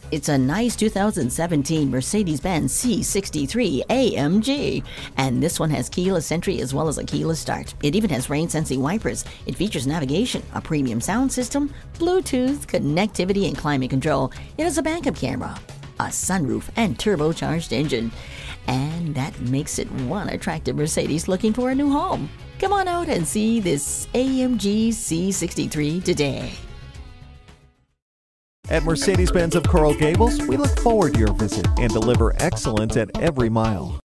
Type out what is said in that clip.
It's a nice 2017 Mercedes-Benz C63 AMG, and this one has keyless entry as well as a keyless start. It even has rain-sensing wipers. It features navigation, a premium sound system, Bluetooth, connectivity, and climate control. It has a backup camera, a sunroof, and turbocharged engine. And that makes it one attractive Mercedes looking for a new home. Come on out and see this AMG C63 today. At Mercedes-Benz of Coral Gables, we look forward to your visit and deliver excellence at every mile.